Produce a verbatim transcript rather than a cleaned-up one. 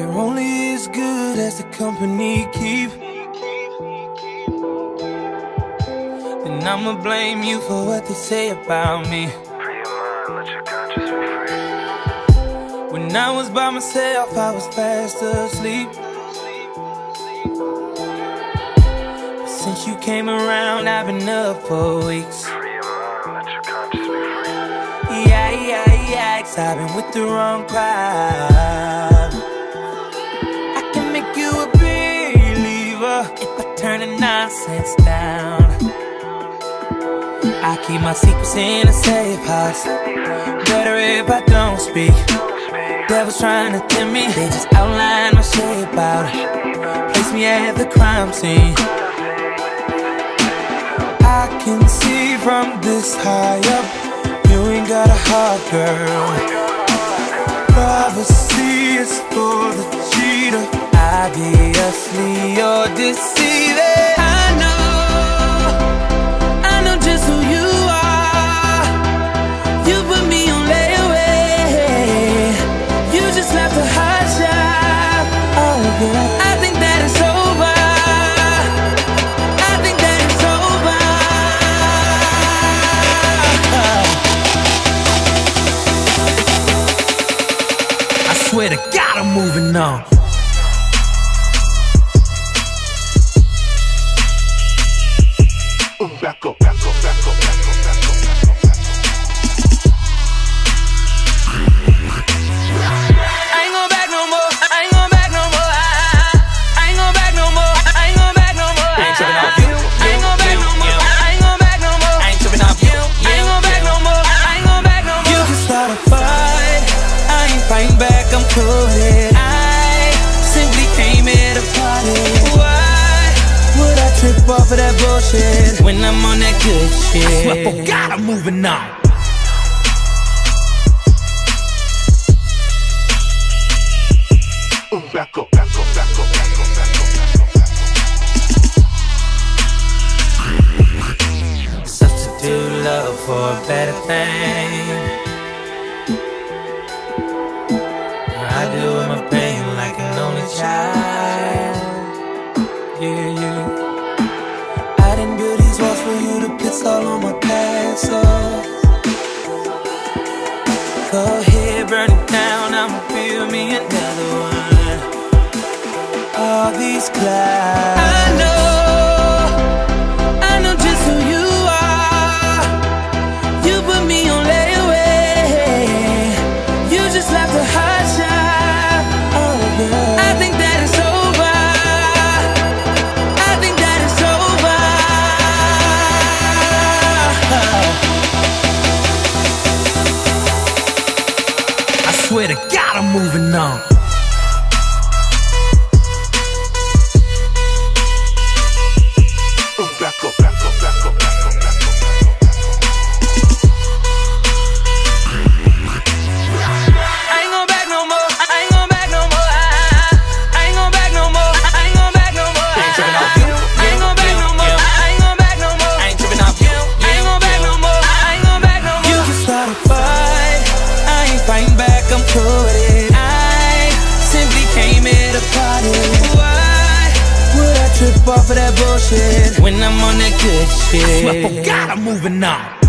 You're only as good as the company keep. And I'ma blame you for what they say about me. Free your mind, let your conscience be free. When I was by myself, I was fast asleep. But since you came around, I've been up for weeks. Free your mind, let your conscience be free. Yeah, yeah, yeah, 'cause I've been with the wrong crowd. I can make you a believer if I turn the nonsense down. I keep my secrets in a safe house. Better if I don't speak. Devil's trying to tempt me, they just outline my shape out. Place me at the crime scene. I can see from this high up, you ain't got a heart, girl. Privacy is for the cheater. Obviously you're deceiving. I know, I know just who you are. You put me on layaway. You just left a hot shot. Oh yeah, I think that it's over. I think that it's over. I swear to God, I'm moving on. Back up, back up, back up, back up, back up, back up, back up. I ain't going back no more. I ain't going back no more. I ain't going back no more. I ain't going back no more. I ain't tripping off you. I ain't going back no more. I ain't going back no more. I ain't tripping off you. I ain't going back no more. I ain't going back no more. You can start a fight. I ain't fighting back. I'm cool with it. I simply came here to party. Why would I trip off of that bullshit when I'm on that good shit? I swear for God, I'm moving on. Back up, back up, back up, back up, back up, back up. Substitute love for a better thing. I deal with my pain like an only child. Yeah, yeah. I didn't build these walls for you to piss all on my past. So go ahead, burn it down. I'ma build me another one. All these clouds, I know, I know just who you are. You put me on layaway. You just left a hot shot. Oh yeah, I think that it's over. I think that it's over. I swear to God, I'm moving on. Back up, back up, back up, back up, back up, back up. I ain't going back no more. I ain't going back no more. I ain't going back no more. I ain't going back no more. I ain't tripping off you. I ain't going back no more. I ain't going back no more. I ain't tripping off you. I ain't going back no more. I ain't going back no more. You can start a fight. I ain't fighting back. I'm cool with it. I simply came here to party. Why would I trip off of that bullshit when I'm on that good shit? I swear for God, I'm moving on.